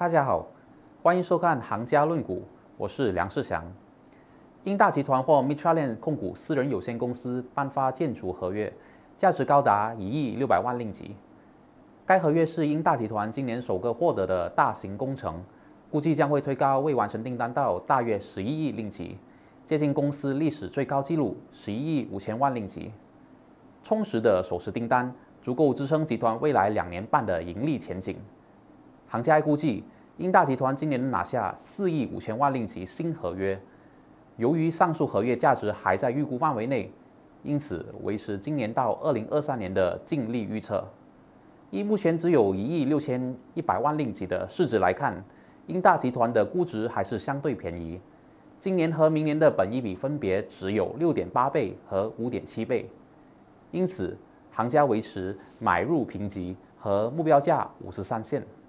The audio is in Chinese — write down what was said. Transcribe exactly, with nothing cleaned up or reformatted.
大家好，欢迎收看行家论股，我是梁世祥。英大集团或 Mitraland 控股私人有限公司颁发建筑合约，价值高达一亿六百万令吉。该合约是英大集团今年首个获得的大型工程，估计将会推高未完成订单到大约十一亿令吉，接近公司历史最高纪录十一亿五千万令吉。充实的首实订单足够支撑集团未来两年半的盈利前景。行家估计，英大集团今年拿下四亿五千万令吉新合约。由于上述合约价值还在预估范围内，因此维持今年到二零二三年的净利预测。依目前只有一亿六千一百万令吉的市值来看，英大集团的估值还是相对便宜。今年和明年的本益比分别只有六点八倍和五点七倍，因此行家维持买入评级和目标价五十三线。